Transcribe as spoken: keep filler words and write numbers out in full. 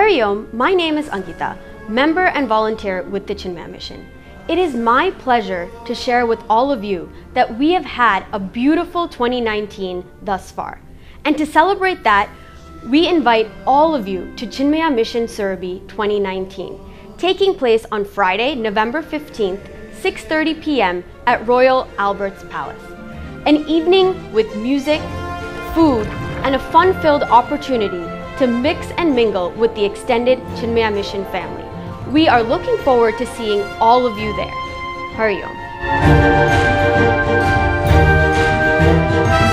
Hari Om, my name is Ankita, member and volunteer with the Chinmaya Mission. It is my pleasure to share with all of you that we have had a beautiful twenty nineteen thus far. And to celebrate that, we invite all of you to Chinmaya Mission Surabhi twenty nineteen, taking place on Friday, November fifteenth, six thirty p m at Royal Albert's Palace. An evening with music, food, and a fun-filled opportunity to mix and mingle with the extended Chinmaya Mission family. We are looking forward to seeing all of you there. Hari Om.